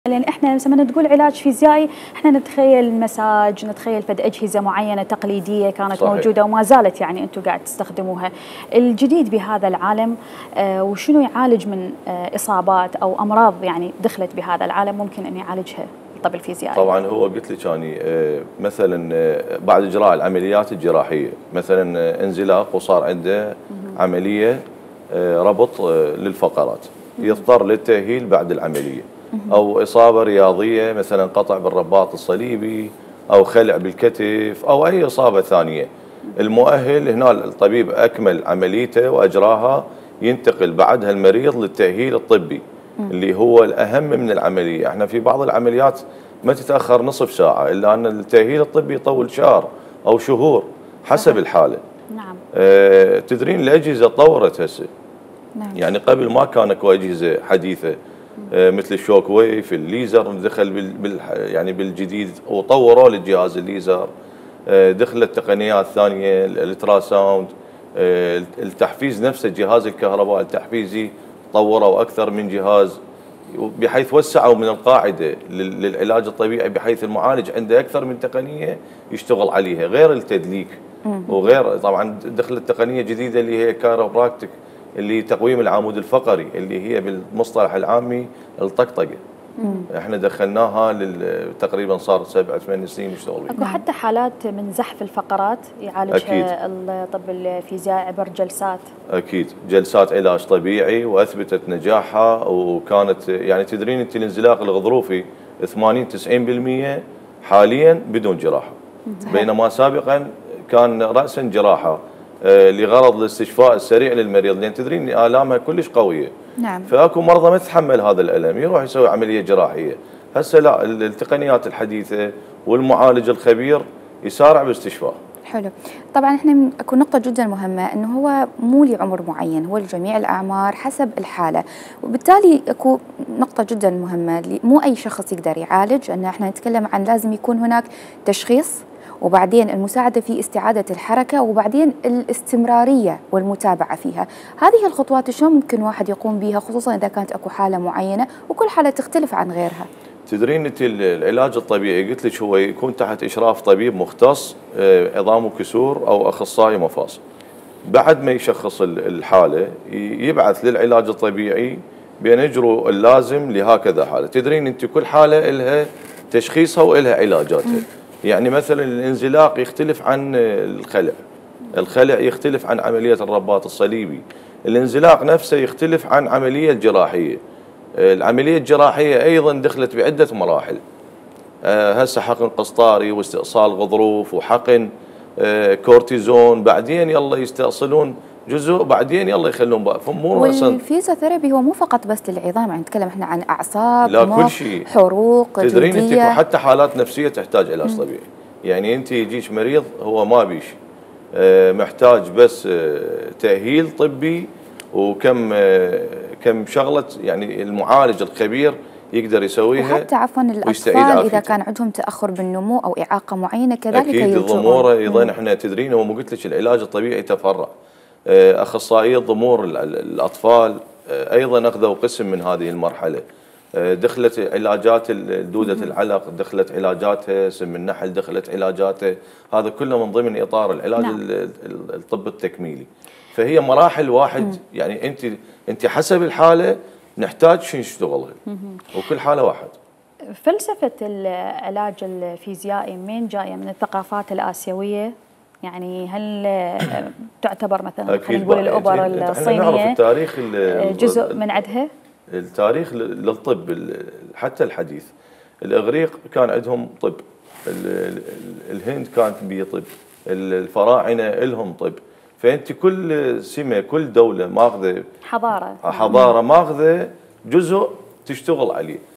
لان احنا لما تقول علاج فيزيائي احنا نتخيل مساج، نتخيل فد اجهزه معينه تقليديه كانت صحيح. موجوده وما زالت يعني انتم قاعد تستخدموها. الجديد بهذا العالم وشنو يعالج من اصابات او امراض يعني دخلت بهذا العالم ممكن ان يعالجها الطب الفيزيائي؟ طبعا هو قلت لك يعني مثلا بعد اجراء العمليات الجراحيه مثلا انزلاق وصار عنده عمليه ربط للفقرات، يضطر للتاهيل بعد العمليه، او اصابه رياضيه مثلا قطع بالرباط الصليبي او خلع بالكتف او اي اصابه ثانيه. المؤهل هنا الطبيب اكمل عمليته واجراها، ينتقل بعدها المريض للتاهيل الطبي اللي هو الاهم من العمليه. احنا في بعض العمليات ما تتاخر نصف ساعه، الا ان التاهيل الطبي يطول شهر او شهور حسب الحاله. نعم. تدرين الاجهزه طورت هسه. نعم. يعني قبل ما كان اكو اجهزه حديثه مثل الشوك ويف، الليزر دخل يعني بالجديد وطوروا للجهاز الليزر، دخلت تقنيات ثانيه الالتراساوند، التحفيز نفسه جهاز الكهرباء التحفيزي طوروا اكثر من جهاز، بحيث وسعوا من القاعده للعلاج الطبيعي، بحيث المعالج عنده اكثر من تقنيه يشتغل عليها غير التدليك وغير. طبعا دخلت تقنيه جديده اللي هي كايروبراكتيك اللي تقويم العمود الفقري، اللي هي بالمصطلح العامي الطقطقه. احنا دخلناها تقريبا صار 7-8 سنين نشتغل بها. اكو حتى حالات من زحف الفقرات يعالجها الطب الفيزيائي عبر جلسات. اكيد جلسات علاج طبيعي واثبتت نجاحها، وكانت يعني تدرين انت الانزلاق الغضروفي 80-90% حاليا بدون جراحه، بينما سابقا كان راسا جراحه لغرض الاستشفاء السريع للمريض، لان تدرين الامها كلش قويه. نعم. فاكو مرضى ما تتحمل هذا الالم يروح يسوي عمليه جراحيه. هسه لا، التقنيات الحديثه والمعالج الخبير يسارع باستشفاء. حلو. طبعا احنا اكو نقطه جدا مهمه، انه هو مو لعمر معين، هو لجميع الاعمار حسب الحاله، وبالتالي اكو نقطه جدا مهمه، مو اي شخص يقدر يعالج، ان احنا نتكلم عن لازم يكون هناك تشخيص، وبعدين المساعدة في استعادة الحركة، وبعدين الاستمرارية والمتابعة فيها. هذه الخطوات شلون ممكن واحد يقوم بها، خصوصا إذا كانت أكو حالة معينة وكل حالة تختلف عن غيرها؟ تدرين انت العلاج الطبيعي قلت لك هو يكون تحت اشراف طبيب مختص عظام وكسور او اخصائي مفاصل. بعد ما يشخص الحاله يبعث للعلاج الطبيعي بان يجروا اللازم لهكذا حاله. تدرين انت كل حاله لها تشخيصها والها علاجاتها. يعني مثلا الانزلاق يختلف عن الخلع، الخلع يختلف عن عمليه الرباط الصليبي، الانزلاق نفسه يختلف عن عمليه الجراحيه. العمليه الجراحيه ايضا دخلت بعده مراحل، هسه حقن قسطاري واستئصال غضروف وحقن كورتيزون، بعدين يلا يستأصلون جزء، بعدين يلا يخلون بقى. والفيزيوثيرابي هو مو فقط بس للعظام، يعني نتكلم احنا عن اعصاب، لا كل شيء، حروق، تدرين انت حتى حالات نفسيه تحتاج علاج طبيعي. يعني انت يجيك مريض هو ما بيش محتاج بس تأهيل طبي كم شغله، يعني المعالج الخبير يقدر يسويها. وحتى عفوا الاطفال اذا كان عندهم تاخر بالنمو او اعاقه معينه كذلك اكيد الضمور ايضا. احنا تدرين هو قلت لك العلاج الطبيعي تفرع، اخصائيه ضمور الاطفال ايضا اخذوا قسم من هذه المرحله. دخلت علاجات دوده العلق، دخلت علاجاتها سم النحل، دخلت علاجاته، هذا كله من ضمن اطار العلاج الطب التكميلي. فهي مراحل واحد، يعني انت حسب الحاله نحتاج شو نشتغلها، وكل حاله واحد. فلسفه العلاج الفيزيائي من جايه من الثقافات الاسيويه؟ يعني هل تعتبر مثلا خلينا نقول الابر الصينيه نعرف التاريخ جزء من عندها؟ التاريخ للطب حتى الحديث. الاغريق كان عندهم طب، الهند كانت بيه طب، الفراعنه لهم طب. فانت كل سمه كل دوله ماخذه حضاره ماخذه جزء تشتغل عليه.